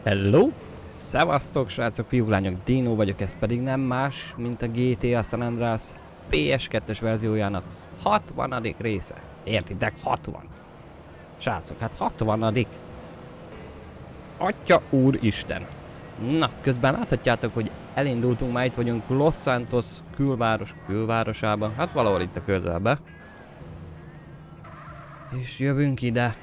Hello! Szevasztok srácok, fiúk, lányok, Dino vagyok, ez pedig nem más, mint a GTA San Andreas PS2-es verziójának 60. része. Értitek? 60. Srácok, hát 60. Atya úristen! Na, közben láthatjátok, hogy elindultunk, már itt vagyunk Los Santos külvárosában, hát valahol itt a közelbe. És jövünk ide.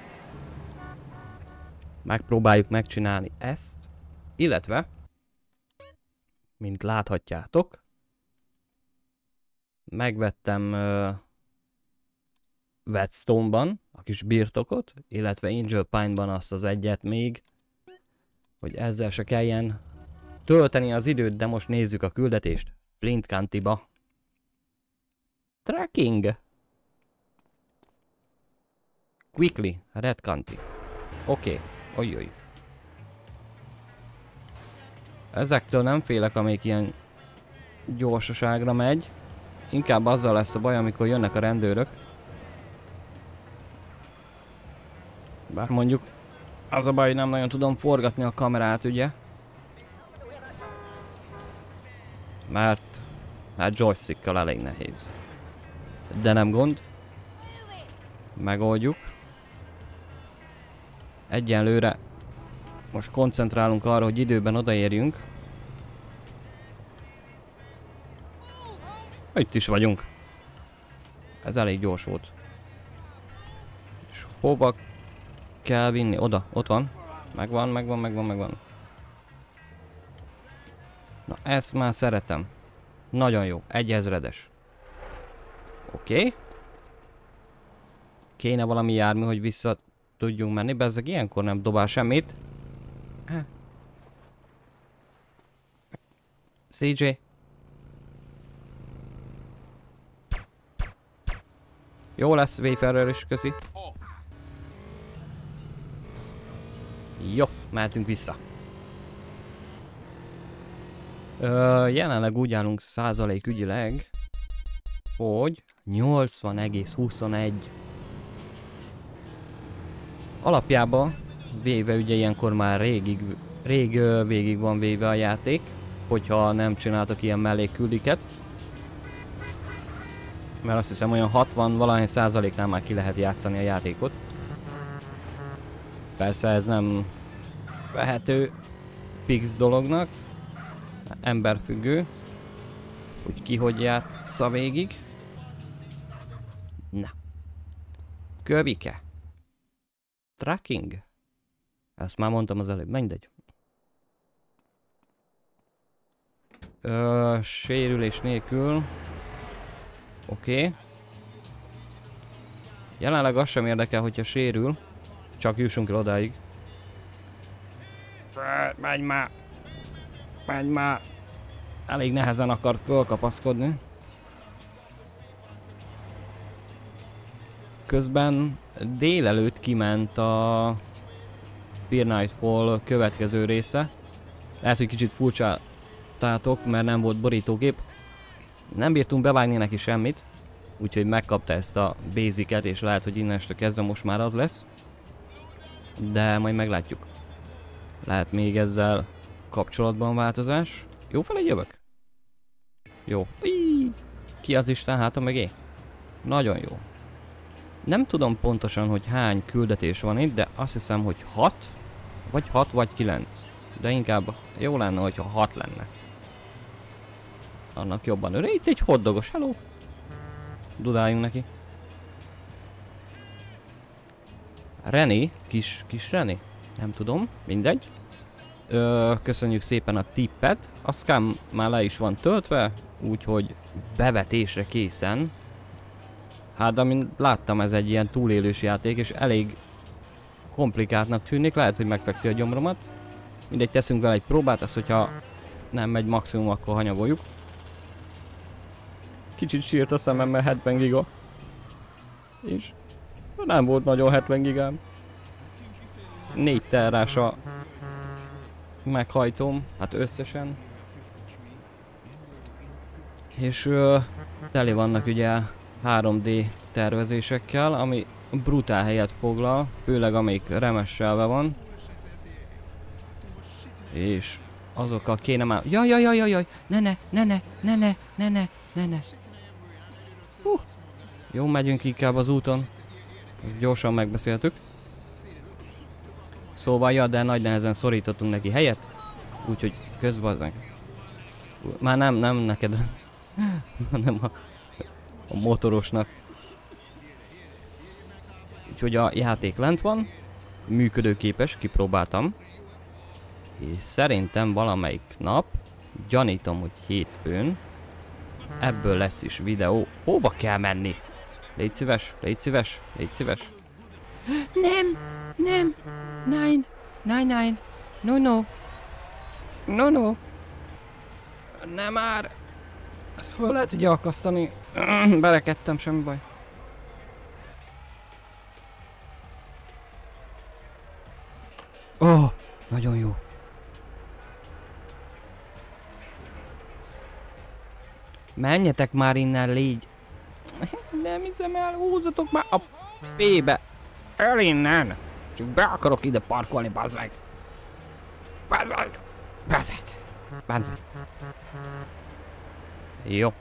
Megpróbáljuk megcsinálni ezt. Illetve, mint láthatjátok, megvettem Whetstone-ban a kis birtokot, illetve Angel Pine-ban azt az egyet még, hogy ezzel se kelljen tölteni az időt, de most nézzük a küldetést. Flint County-ba. Tracking. Quickly, Red County. Oké, ojjoj. Ezektől nem félek, amelyik ilyen gyorsaságra megy. Inkább azzal lesz a baj, amikor jönnek a rendőrök. Bár mondjuk az a baj, hogy nem nagyon tudom forgatni a kamerát, ugye? Mert joystickkal elég nehéz. De nem gond. Megoldjuk. Egyenlőre most koncentrálunk arra, hogy időben odaérjünk. Itt is vagyunk. Ez elég gyors volt. És hova kell vinni? Oda, ott van. Megvan. Na, ezt már szeretem. Nagyon jó, 1000-es. Oké. Kéne valami jármű, hogy vissza tudjunk menni, bezzeg ilyenkor nem dobál semmit. CJ. Jó lesz, Wayfarer is, köszi. Jó, mehetünk vissza. Jelenleg úgy állunk százalékügyileg, hogy 80,21. Alapjában véve ugye ilyenkor már rég végig van véve a játék, hogyha nem csináltak ilyen mellékküldiket. Mert azt hiszem olyan 60-valahány százaléknál már ki lehet játszani a játékot. Persze ez nem vehető fix dolognak, emberfüggő, hogy ki hogy játsza végig. Na. Kövike. Tracking. Ezt már mondtam az előbb, mindegy. Sérülés nélkül. Oké. Jelenleg az sem érdekel, hogyha sérül. Csak jussunk el odáig. Menj már! Elég nehezen akart fölkapaszkodni. Közben délelőtt kiment a Fear Nightfall következő része. Lehet, hogy kicsit furcsáltátok, mert nem volt borítógép. Nem bírtunk bevágni neki semmit, úgyhogy megkapta ezt a basicet, és lehet, hogy innestől kezdve most már az lesz. De majd meglátjuk. Lehet még ezzel kapcsolatban változás. Jó felé jövök? Jó. Ki az Isten háta mögé? Nagyon jó. Nem tudom pontosan, hogy hány küldetés van itt, de azt hiszem, hogy 6. Vagy 6 vagy 9. De inkább jó lenne, hogyha 6 lenne. Annak jobban örül. Itt egy hotdogos, hello! Dudáljunk neki. René, kis René? Nem tudom, mindegy. Köszönjük szépen a tippet. A scam már le is van töltve, úgyhogy bevetésre készen. Hát, amint láttam, ez egy ilyen túlélős játék, és elég komplikáltnak tűnik. Lehet, hogy megfekszi a gyomromat. Mindegy, teszünk vele egy próbát, az, hogyha nem megy maximum, akkor hanyagoljuk. Kicsit sírt a szemem, mert 70 giga. És nem volt nagyon 70 gigám. 4 terrás a meghajtom, hát összesen. És tele vannak ugye 3D tervezésekkel, ami brutál helyet foglal, főleg amelyik remesselve van. És azokkal kéne már... Jaj, ne. Jó, megyünk inkább az úton. Ezt gyorsan megbeszéltük. Szóval, ja, de nagy nehezen szorítottunk neki helyet. Úgyhogy közbazzánk. Már nem neked, hanem a motorosnak. Úgyhogy a játék lent van. Működőképes, kipróbáltam. És szerintem valamelyik nap, gyanítom, hogy hétfőn, ebből lesz is videó. Hova kell menni? Légy szíves. Nem. Nine. No. Nem már. Ezt föl lehet ugye akasztani. Belekedtem, semmi baj. Oh, nagyon jó. Menjetek már innen, légy. Nem hiszem el, húzatok már a P-be. El innen. Csak be akarok ide parkolni, bazd meg. Jó.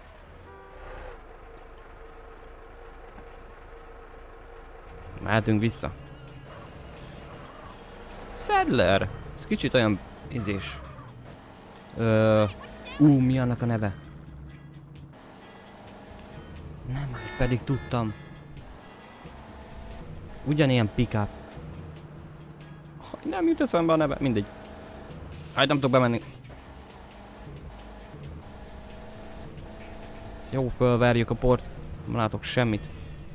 Mehetünk vissza. Sadler. Ez kicsit olyan izés. Mi annak a neve? Nem, pedig tudtam. Ugyanilyen pickup. Nem jut eszembe a neve, mindegy. Hát nem tudok bemenni. Jó, fölverjük a port. Nem látok semmit.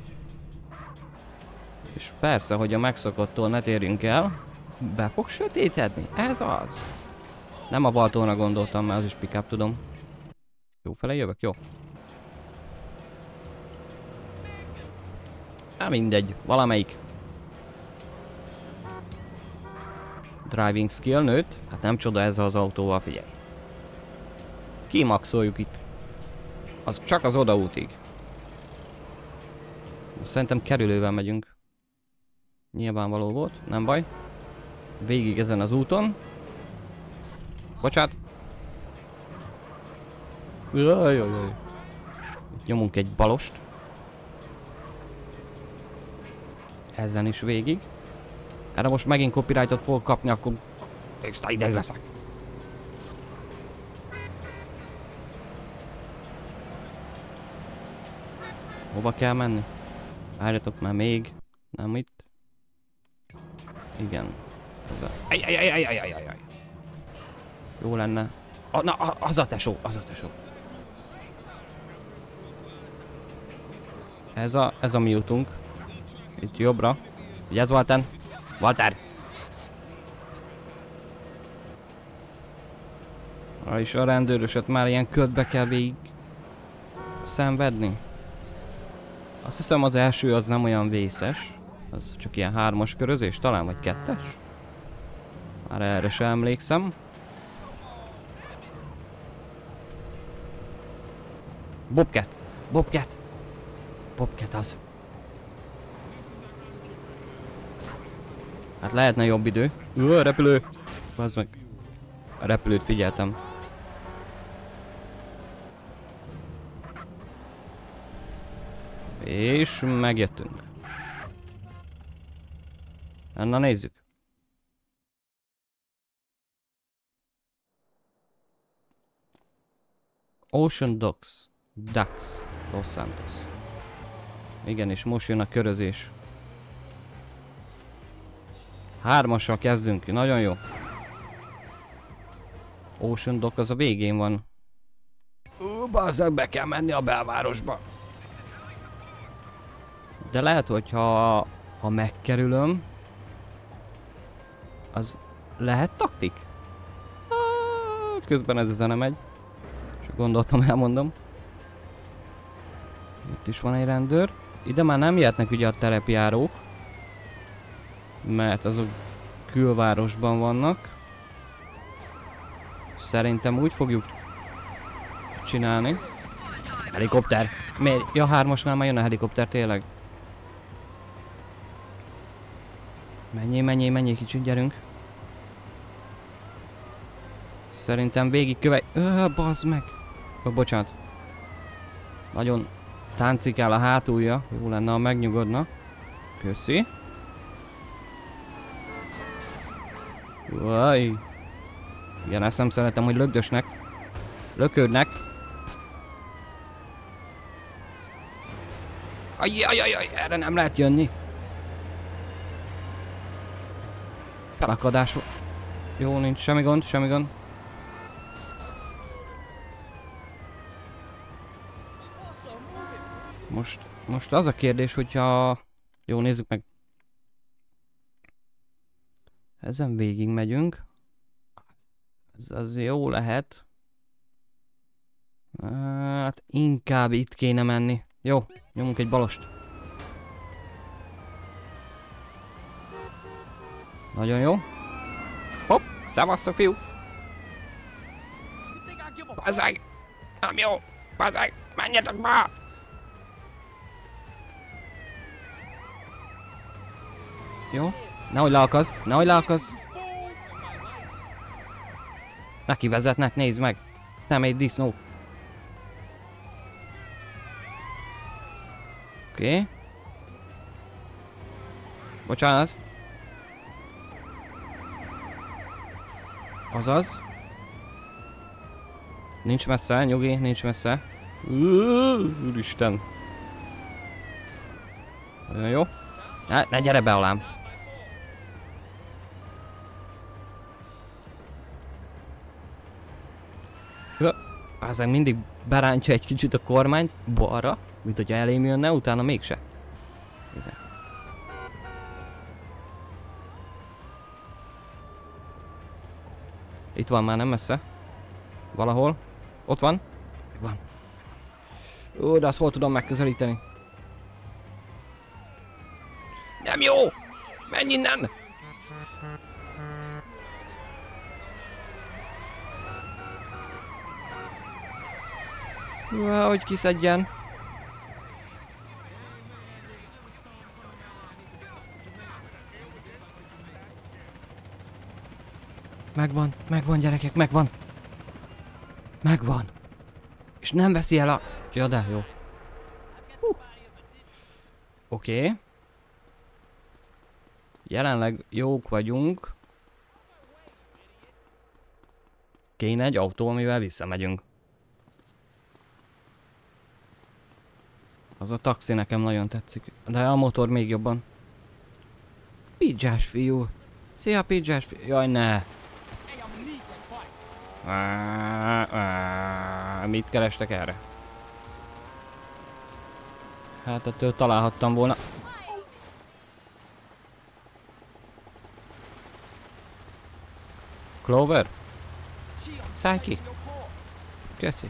És persze, hogy a megszokottól ne térjünk el. Be fog sötétedni, ez az. Nem a Baltónra gondoltam, mert az is pickup, tudom. Jó fele jövök, jó. Hát mindegy, valamelyik. Driving skill nőtt. Hát nem csoda ezzel az autóval, figyelj. Kimaxoljuk itt. Az csak az odaútig. Szerintem kerülővel megyünk. Nyilvánvaló volt, nem baj. Végig ezen az úton. Bocsát. Jaj. Itt nyomunk egy balost. Ezen is végig. Erre most megint copyrightot fogok kapni, akkor tiszta ideg leszek. Hova kell menni? Várjatok már még. Nem itt. Igen. Ajajajajajajajaj. Jó lenne. Na, az a tesó, Ez a mi útunk. Itt jobbra. Vigyázz, Walter! Walter! És a rendőröset már ilyen ködbe kell végig szenvedni. Azt hiszem az első az nem olyan vészes. Az csak ilyen 3-as körözés talán, vagy 2-es. Már erre sem emlékszem. Bobcat az. Hát lehetne jobb idő. Repülő! Bazd meg. A repülőt figyeltem. És megjöttünk. Na nézzük. Ocean Docks. Los Santos. Igen, és most jön a körözés. 3-assal kezdünk ki, nagyon jó. Ocean Dock az a végén van. Bazzeg, be kell menni a belvárosba. De lehet, hogy ha megkerülöm, az lehet taktik? Hát, közben ez a zene megy. Csak gondoltam, elmondom. Itt is van egy rendőr. Ide már nem jöhetnek ugye a terepjárók. Mert azok külvárosban vannak. Szerintem úgy fogjuk csinálni. Helikopter! Miért? Ja, 3-asnál már jön a helikopter, tényleg. Menjél, kicsit gyerünk. Szerintem végig bazd meg! Bocsánat. Nagyon táncikál a hátulja. Jó lenne, ha megnyugodna. Köszi. Uaj. Igen, ezt nem szeretem, hogy lögdösnek. Löködnek. Ajjajajaj, erre nem lehet jönni. Felakadás. Jó, nincs semmi gond, semmi gond. Most az a kérdés, hogyha... Jó, nézzük meg. Ezen végig megyünk. Ez az jó lehet. Hát inkább itt kéne menni. Jó, nyomunk egy balost. Nagyon jó. Hopp, szevasztok fiú. Bazzeg! Nem jó! Bazzeg! Menjetek be! Jó. Nehogy leakazd, nehogy leakazd. Neki vezetnek, nézd meg. Személy disznó. Oké. Bocsánat. Azaz. Nincs messze, nyugi, nincs messze. Úristen. Nagyon jó. Ne gyere be alám. Aztán mindig berántja egy kicsit a kormányt balra, mint hogyha elém jönne, utána mégse. Itt van már, nem messze. Valahol. Ott van. Megvan. Ó, de azt hol tudom megközelíteni? Nem jó! Menj innen! Hogy kiszedjen. Megvan gyerekek, megvan. Megvan. És nem veszi el a... Ja, de jó. Oké. Jelenleg jók vagyunk. Kéne egy autó, amivel visszamegyünk. Az a taxi nekem nagyon tetszik, de a motor még jobban. Pidzsás fiú. Szia pidzsás fiú. Jaj, ne. Mit kerestek erre? Hát ettől találhattam volna. Clover? Szállj ki. Köszi.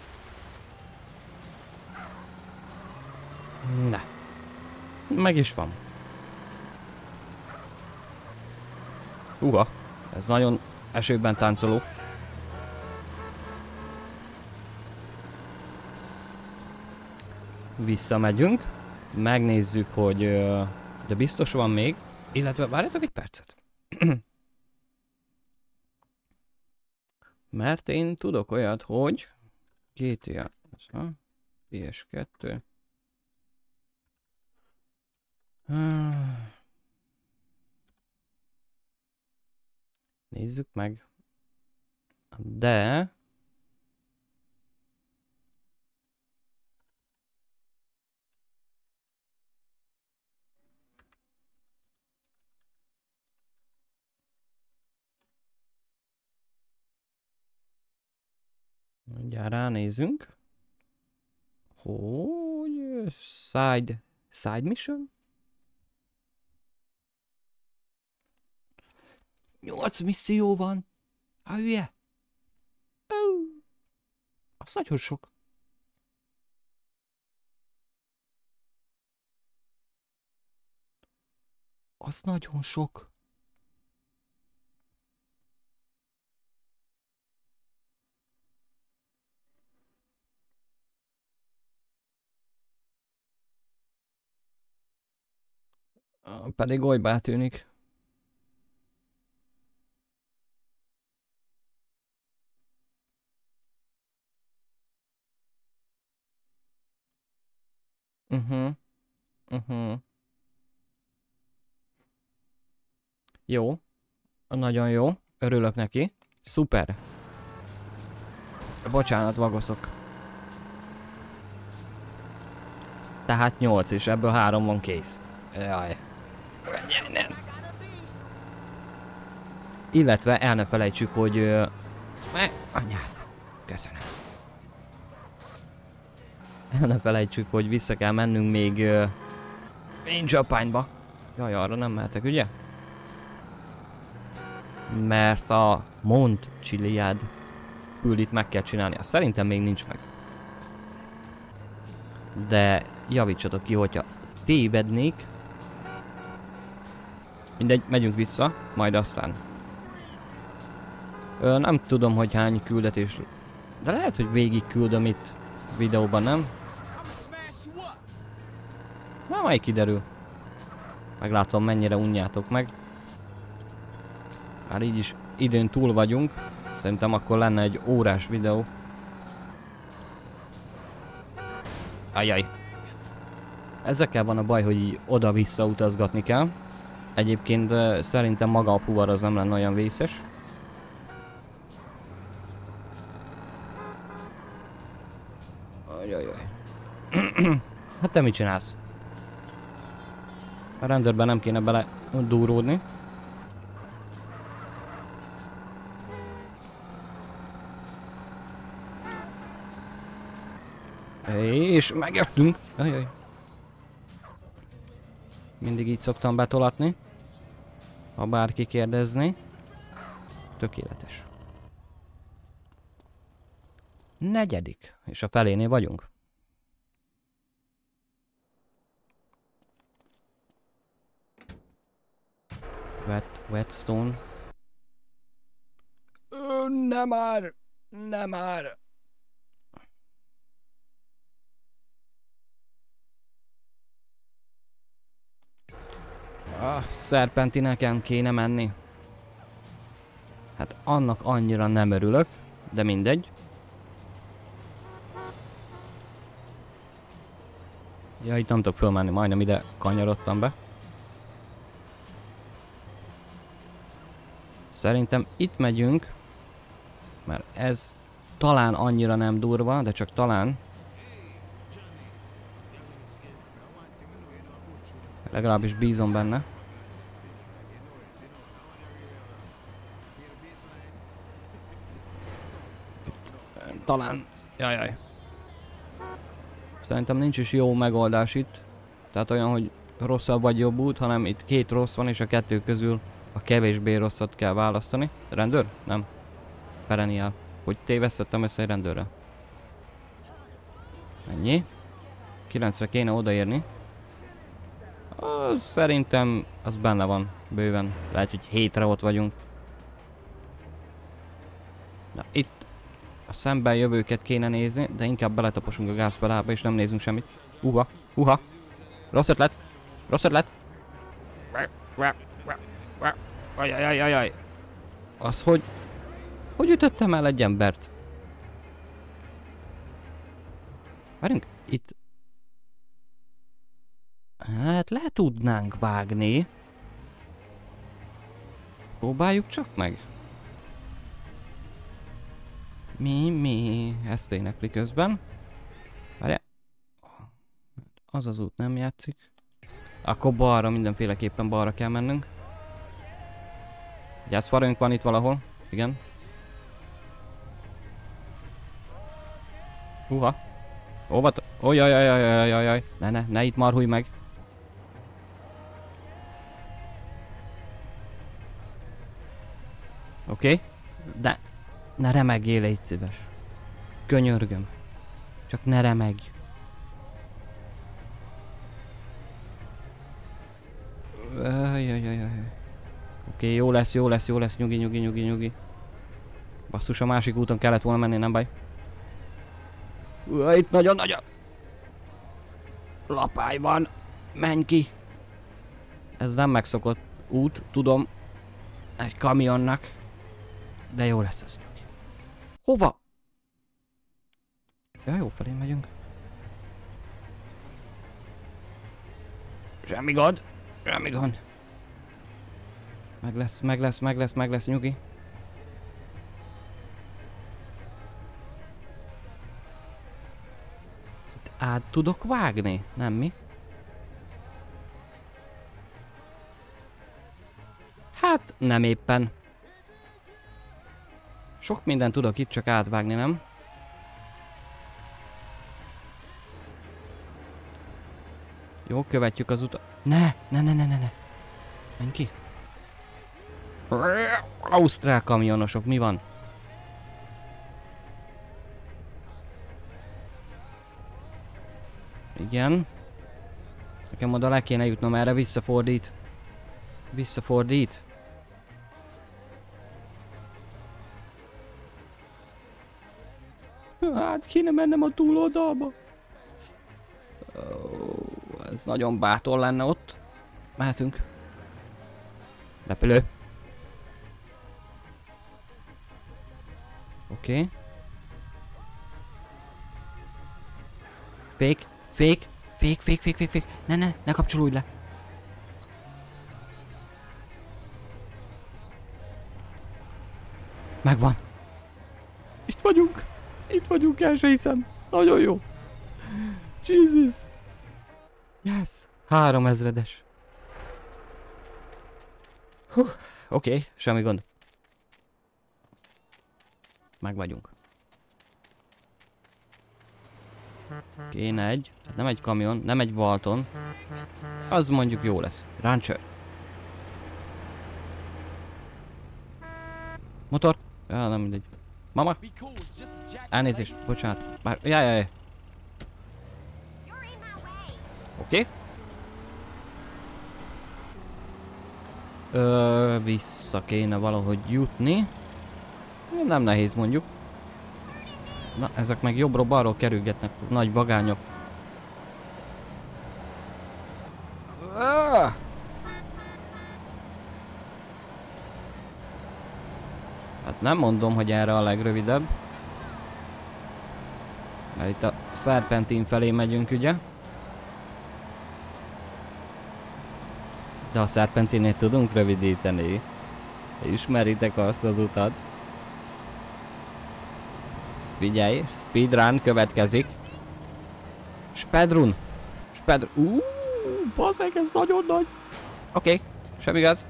Ne. Meg is van. Uha, ez nagyon esőben táncoló. Visszamegyünk. Megnézzük, hogy... de biztos van még. Illetve várjatok egy percet. Mert én tudok olyat, hogy... GTA... PS2... Nézzük meg. De... Mindjárt ránézünk. Hogy... Side mission? 8 misszió van. A hülye. Az nagyon sok. Az nagyon sok. Pedig olybá tűnik. Uh-huh. Jó. Nagyon jó. Örülök neki. Szuper. Bocsánat, vagoszok. Tehát 8, és ebből 3 van kész. Jaj. Nem. Illetve el ne felejtsük, hogy... anyád. Köszönöm. El ne felejtsük, hogy vissza kell mennünk még... én Japánba. Jaj, arra nem mehetek, ugye? Mert a Mont Chiliad küldit meg kell csinálni. Azt szerintem még nincs meg. De javítsatok ki, hogyha tévednék. Mindegy, megyünk vissza, majd aztán. Nem tudom, hogy hány küldetés... De lehet, hogy végig küldöm itt videóban, nem? Na, majd kiderül. Meglátom, mennyire unjátok meg. Már így is időn túl vagyunk. Szerintem akkor lenne egy órás videó. Ajaj. Ezekkel van a baj, hogy így oda-vissza utazgatni kell. Egyébként szerintem maga a fuvar az nem lenne olyan vészes. Ajajaj. Hát te mit csinálsz? A rendőrben nem kéne bele dúródni. És megjöttünk. Ajaj. Mindig így szoktam betolatni. Ha bárki kérdezni. Tökéletes. 4. És a felénél vagyunk. Whetstone. Nem már! Nem már! Szerpentineken kéne menni. Hát annak annyira nem örülök, de mindegy. Ja, itt nem tudok fölmenni, majdnem ide kanyarodtam be. Szerintem itt megyünk, mert ez talán annyira nem durva, de csak talán. Legalábbis bízom benne. Talán... Jajjaj. Szerintem nincs is jó megoldás itt. Tehát olyan, hogy rosszabb vagy jobb út, hanem itt 2 rossz van, és a 2 közül a kevésbé rosszat kell választani. Rendőr? Nem. Pereniál. Hogy tévesztettem össze egy rendőrrel. Ennyi. 9-re kéne odaérni. Szerintem az benne van bőven. Lehet, hogy 7-re ott vagyunk. Na, itt a szemben jövőket kéne nézni, de inkább beletaposunk a gázpedába és nem nézünk semmit. Uha! Rossz ötlet! Rossz ötlet! Ajajajajaj! Az hogy... Hogy ütöttem el egy embert? Várjunk, itt... Hát le tudnánk vágni. Próbáljuk csak meg. Mi? Ezt énekli közben. Várjál. Az az út nem játszik. Akkor balra, mindenféleképpen balra kell mennünk. Gyászfarőnk van itt valahol. Igen. Uha. Óvat. Ojjajjajjajjajjaj. Ne itt marhulj meg. Oké. De ne remegjél, légy szíves. Könyörgöm. Csak ne remegj. Oké, jó lesz, nyugi. Basszus, a másik úton kellett volna menni, nem baj. Itt nagyon nagy a... lapály van. Menj ki. Ez nem megszokott út, tudom. Egy kamionnak. De jó lesz ez. Hova? Ja, jó felé megyünk. Semmi gond. Semmi gond. Meg lesz, nyugi. Itt át tudok vágni? Nem mi? Hát nem éppen. Sok mindent tudok itt csak átvágni, nem? Jó, követjük az utat. Ne! Menj ki! Ausztrál kamionosok, mi van? Igen. Nekem oda le kéne jutnom, erre visszafordít. Visszafordít. Hát kéne mennem a túloldalba. Ez nagyon bátor lenne ott. Mehetünk. Repülő. Oké. Fék. Ne kapcsolódj le. Megvan. Itt vagyunk, el se hiszem. Nagyon jó. Jesus. Yes. 3000-es. Oké, semmi gond. Meg vagyunk. Kéne egy, hát nem egy kamion, nem egy Valton. Az mondjuk jó lesz. Rancher. Motor? Ja, nem mindegy. Mama? Elnézést, bocsánat. Bár, jaj. Oké. Vissza kéne valahogy jutni. Nem nehéz mondjuk. Na, ezek meg jobbról-balról kerülgetnek, nagy vagányok. Hát nem mondom, hogy erre a legrövidebb. Mert itt a Serpentine felé megyünk, ugye? De a Serpentinét tudunk rövidíteni. Ismeritek azt az utat. Figyelj, speedrun következik. Speedrun. Baszeg, ez nagyon nagy. Oké, semmi gáz.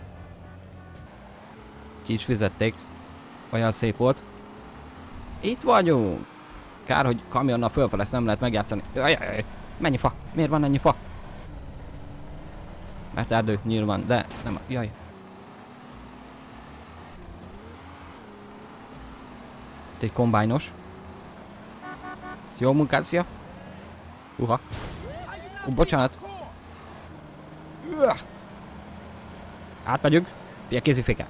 Ki is fizették. Olyan szép volt. Itt vagyunk. Kár, hogy kamionnal fölfele nem lehet megjátszani. Jaj. Mennyi fa? Miért van ennyi fa? Mert erdő, nyilván, de nem. Jaj. Itt egy kombájnos. Jó munkát, szia! Bocsánat! Átmegyünk! Figyelj, kéziféke!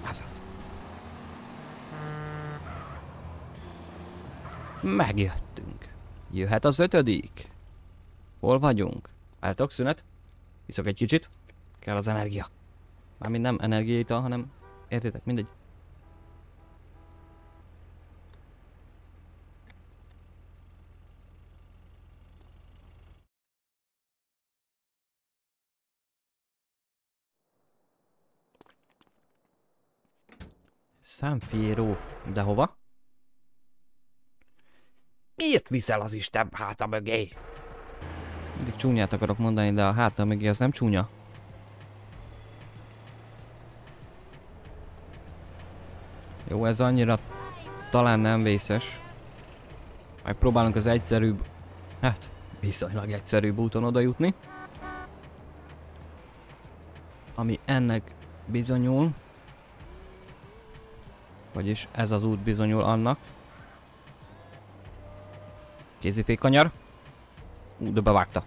Megjöttünk. Jöhet az 5. Hol vagyunk? Álltok, szünet? Iszok egy kicsit. Kell az energia. Mármint nem energiaital, hanem... Értitek? Mindegy. San Fierro. De hova? Miért viszel az Isten háta mögé? Mindig csúnyát akarok mondani, de a háta mögé az nem csúnya. Jó, ez annyira talán nem vészes. Megpróbálunk az egyszerűbb, hát viszonylag egyszerűbb úton oda jutni. Ami ennek bizonyul. Vagyis ez az út bizonyul annak. Kézifék kanyar. De bevágta.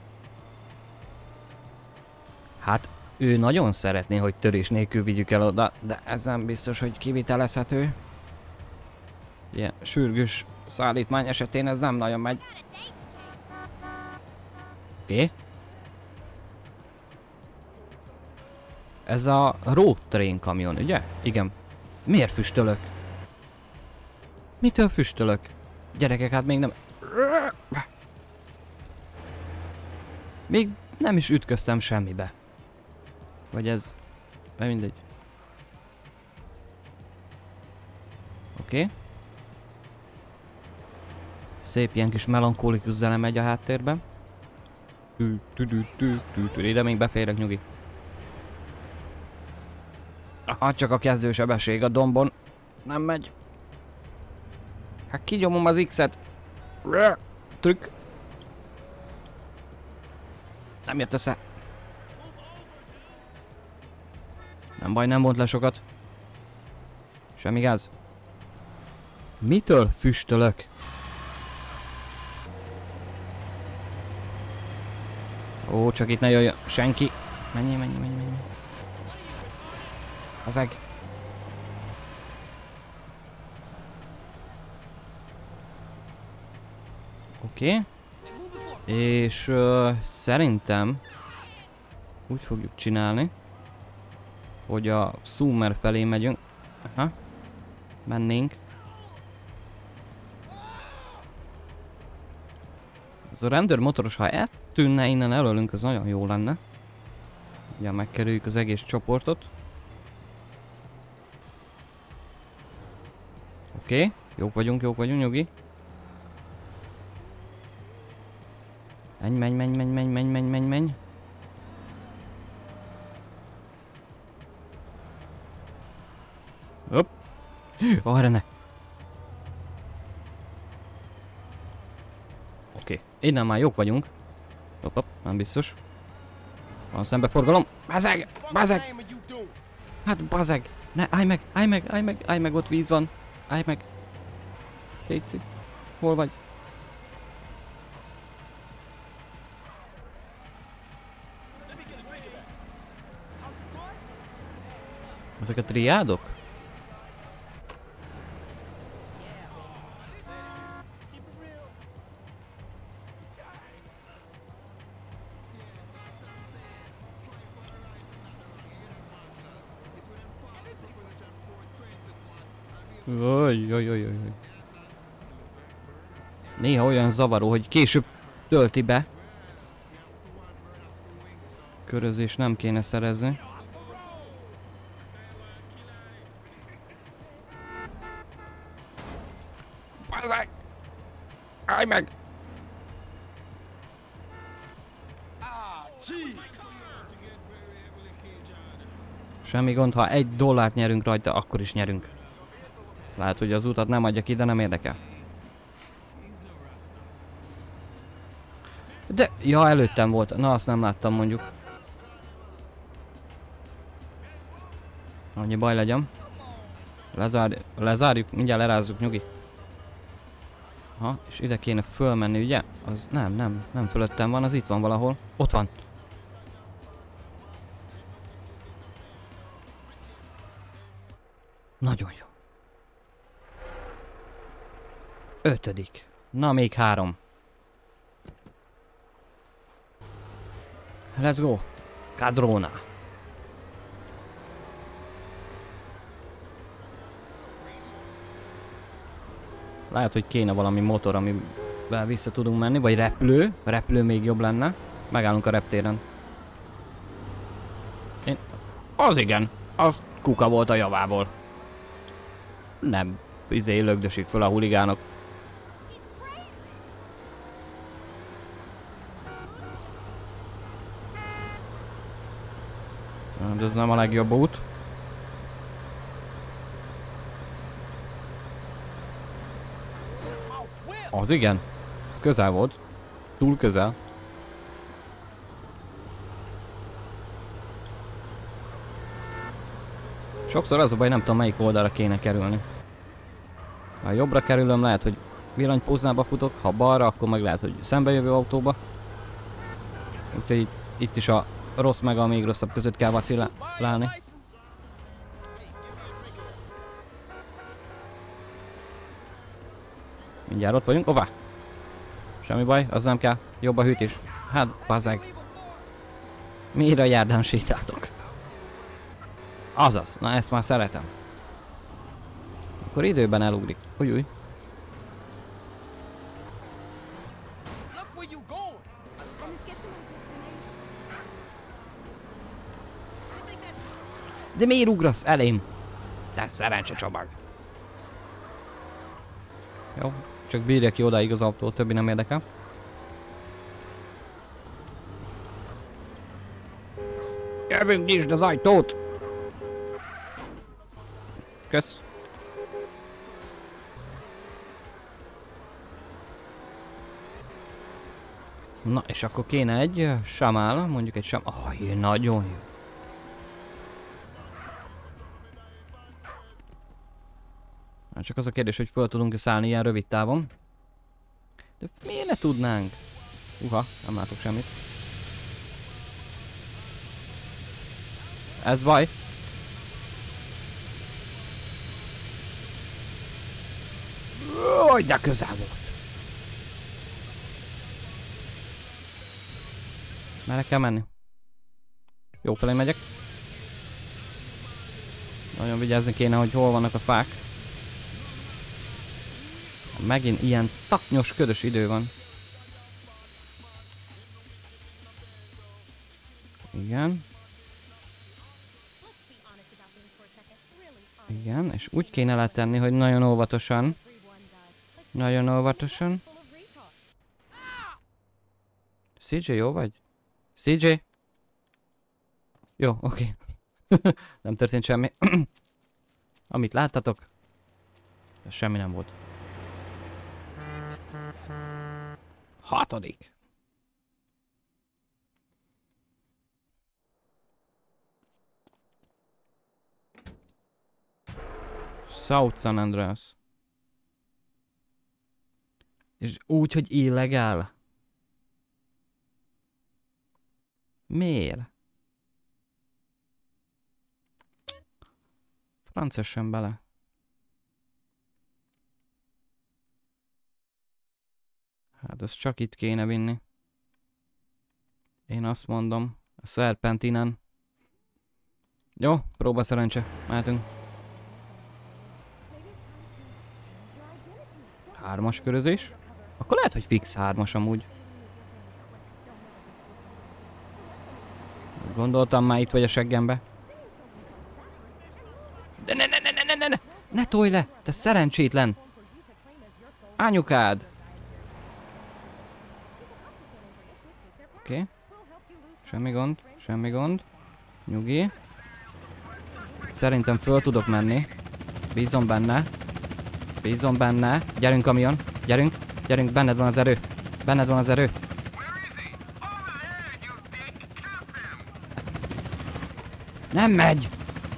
Hát ő nagyon szeretné, hogy törés nélkül vigyük el oda, de ez nem biztos, hogy kivitelezhető. Ilyen sürgős szállítmány esetén ez nem nagyon megy. Oké. Ez a road train kamion, ugye? Igen. Miért füstölök? Mitől füstölök? Gyerekek, hát még nem... Nem is ütköztem semmibe. Vagy ez... De mindegy. Oké. Szép ilyen kis melankólikus zene megy a háttérben. Ide még beférek, nyugi. Aha, csak a kezdősebesség a dombon. Nem megy. Hát kinyomom az X-et. Trükk. Nem jött össze. Nem baj, nem vont le sokat. Semmi gáz. Mitől füstölök? Ó, csak itt ne jöjjön senki. Menj. Azeg. Oké. És szerintem úgy fogjuk csinálni, hogy a Summer felé megyünk. Aha. Mennénk. Ez a rendőr motoros, ha eltűnne innen előlünk, az nagyon jó lenne. Ugye megkerüljük az egész csoportot. Oké, jók vagyunk, nyugi. Menj. Hopp. Arra ne. Oké, innen már jók vagyunk. Hopp, nem biztos. Van szembeforgalom. Bazeg! Hát bazeg! Ne, állj meg, ott víz van. Állj meg. Léci. Hol vagy? Ezek a triádok? Oj. Néha olyan zavaró, hogy később tölti be. Körözés nem kéne szerezni. Bazzeg! Állj meg! Semmi gond, ha $1 nyerünk rajta, akkor is nyerünk. Lehet, hogy az utat nem adja ki, de nem érdekel. De, ja, előttem volt. Na, azt nem láttam mondjuk. Annyi baj legyen. Lezárjuk, mindjárt lerázzuk, nyugi. Ha, és ide kéne fölmenni, ugye? Az nem fölöttem van, az itt van valahol. Ott van. Nagyon jó. 5. Na, még 3. Let's go. Cadrona. Lehet, hogy kéne valami motor, amivel vissza tudunk menni, vagy repülő. Repülő még jobb lenne. Megállunk a reptéren. Az igen. Az kuka volt a javából. Nem. Lögdösik föl a huligánok. De ez nem a legjobb út. Az igen. Közel volt. Túl közel. Sokszor az a baj, nem tudom melyik oldalra kéne kerülni. Ha jobbra kerülöm, lehet, hogy villanypóznába futok, ha balra, akkor meg lehet, hogy szembejövő autóba. Úgyhogy itt is a rossz meg a még rosszabb között kell vacilálni. Mindjárt ott vagyunk. Hová? Semmi baj, az nem kell. Jobb a hűtés. Hát, bazeg. Miért a járdán sétáltok? Azaz, na ezt már szeretem. Akkor időben elugrik. Új. De miért ugrasz elém? Te szerencse csomag. Jó, csak bírja ki odáig az autó, többi nem érdekel. Jövünk, nyisd az ajtót! Kösz. Na, és akkor kéne egy samál, mondjuk egy nagyon jó. Csak az a kérdés, hogy föl tudunk-e szállni ilyen rövid távon. De miért ne tudnánk? Nem látok semmit. Ez baj. Hogy de közel volt. Merre kell menni? Jó felé megyek. Nagyon vigyázni kéne, hogy hol vannak a fák. Megint ilyen taknyos, ködös idő van. Igen. Igen, és úgy kéne letenni, hogy nagyon óvatosan. Nagyon óvatosan. CJ, jó vagy? CJ? Jó, oké. Nem történt semmi. Amit láttatok, semmi nem volt. 6. South San Andreas. És úgy, hogy illegál. Miért? Francessen bele. Hát ezt csak itt kéne vinni. Én azt mondom. A Serpentinen. Jó, próba szerencse. Mehetünk. 3-as körözés. Akkor lehet, hogy fix 3-as amúgy. Gondoltam már itt vagy a seggembe. De ne tolj le! Te szerencsétlen! Anyukád! Oké. Semmi gond, semmi gond. Nyugi. Szerintem föl tudok menni. Bízom benne. Bízom benne. Gyerünk, kamion. Gyerünk. Gyerünk, benned van az erő. Benned van az erő. Nem megy!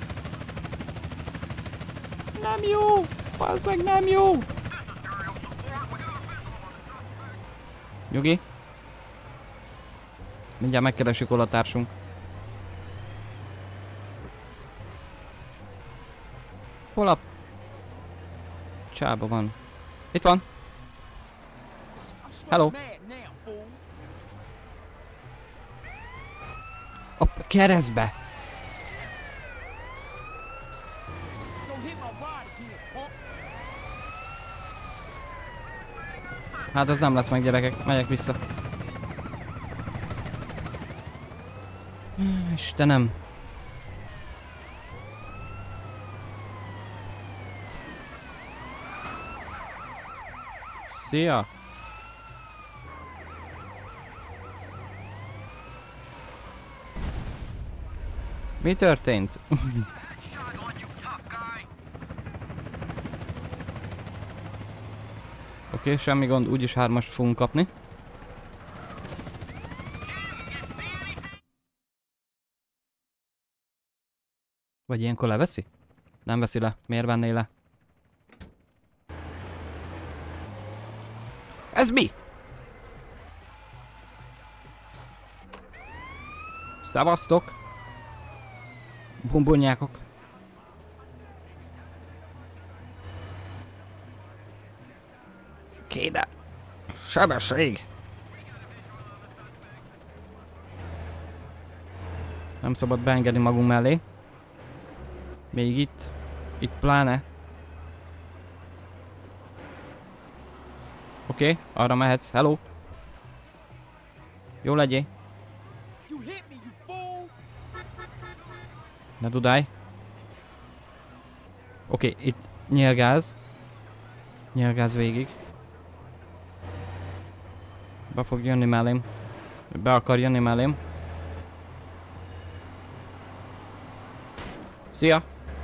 Nem jó! Az meg nem jó! Nyugi. Mindjárt megkeresünk, hol a társunk. Hol a... csába van? Itt van! Hello! A keresztbe! Hát ez nem lesz meg, gyerekek, megyek vissza. Istenem. Szia! Mi történt? Oké, semmi gond, úgyis 3-ast fogunk kapni. Vagy ilyenkor leveszi? Nem veszi le. Miért venné le? Ez mi? Szevasztok! Bumbonyákok. Kéne. Sebesség! Nem szabad beengedni magunk mellé. Még itt. Itt pláne. Oké, arra mehetsz. Hello. Jó legyél. Ne dudálj. Oké, itt nyílgáz. Nyílgáz végig. Be fog jönni mellém. Be akar jönni mellém. Szia!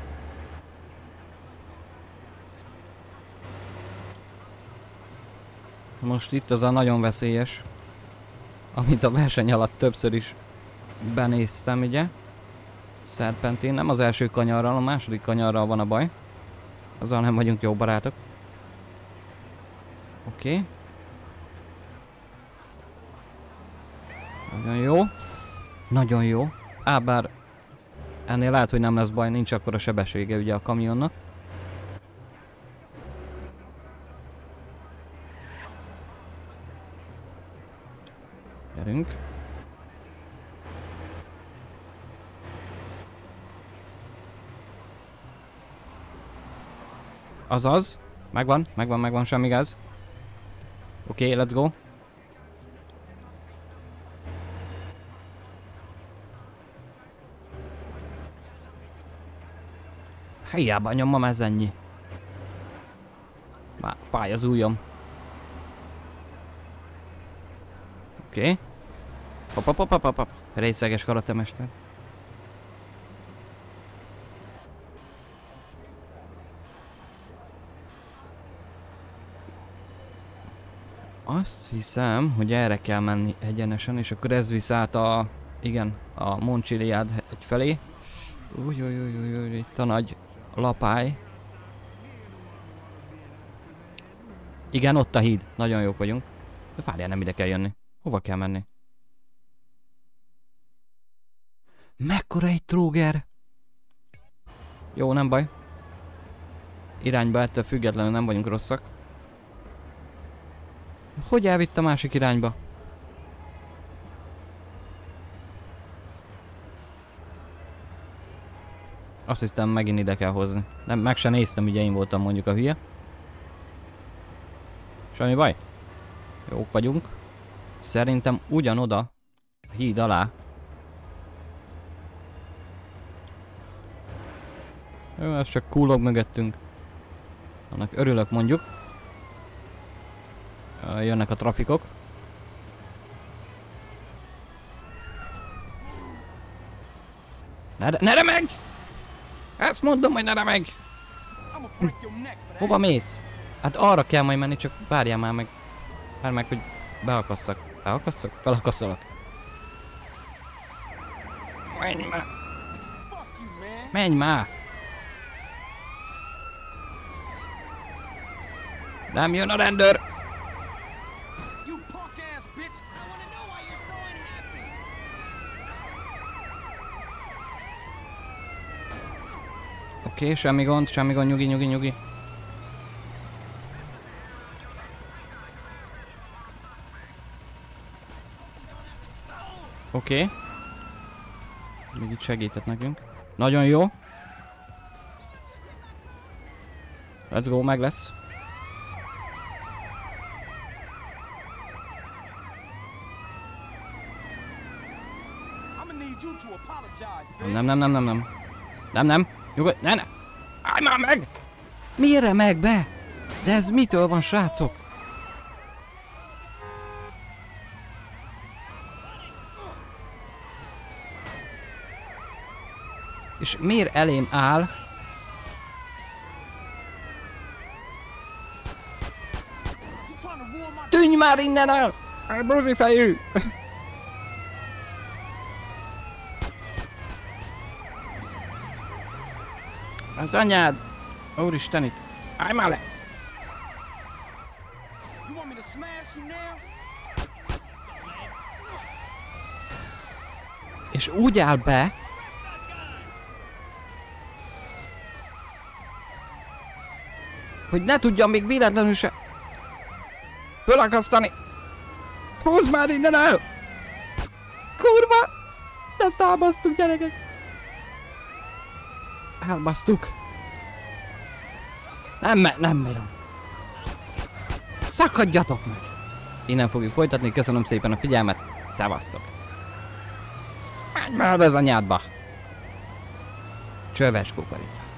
Most itt az a nagyon veszélyes, amit a verseny alatt többször is benéztem, ugye? Serpentine, nem az első kanyarral, a második kanyarral van a baj. Azzal nem vagyunk jó barátok. Oké. Nagyon jó. Nagyon jó. Bár ennél lehet, hogy nem lesz baj, nincs akkora sebessége ugye a kamionnak. Gyerünk. Azaz. Megvan, semmi gáz. Oké, let's go. Hiába nyomom, ez ennyi. Már fáj az ujjam. Oké. Hopp. Részeges karatemester. Azt hiszem, hogy erre kell menni egyenesen, és akkor ez visz át a... Igen, a Monciliad hegy felé. Új, itt a nagy lapály. Igen, ott a híd. Nagyon jók vagyunk. De várjál, nem ide kell jönni. Hova kell menni? Mekkora egy tróger! Jó, nem baj. Irányba ettől függetlenül nem vagyunk rosszak. Hogy elvitt a másik irányba? Azt hiszem, megint ide kell hozni. Nem, meg se néztem, ugye én voltam mondjuk a hülye. Semmi baj? Jók vagyunk. Szerintem ugyanoda a híd alá. Jó, ez csak kullog mögöttünk. Annak örülök mondjuk. Jönnek a trafikok. Ne remeg! Ezt mondom, hogy ne remeg! Hova mész? Hát arra kell majd menni, csak várjál már meg. Várj meg, hogy beakasszak. Beakasszak? Felakasszalak. Menj már! Menj már! Nem jön a rendőr! Oké, semmi gond, nyugi. Oké. Még itt segített nekünk. Nagyon jó. Let's go, meg lesz. Nem. Nyugodj, ne! Állj már meg! Mire meg be? De ez mitől van, srácok? És miért elém áll? Tűnj már innen el! Buzi fejű! Az anyád! Úristen itt! Állj már le! És úgy áll be, hogy ne tudjam még véletlenül se fölakasztani! Húzd már innen el! Kurva! Ezt elbasztuk, gyerekek! Elbasztuk! Nem bírom! Szakadjatok meg! Innen fogjuk folytatni, köszönöm szépen a figyelmet, szevasztok! Menj már az anyádba! Csöves kukorica!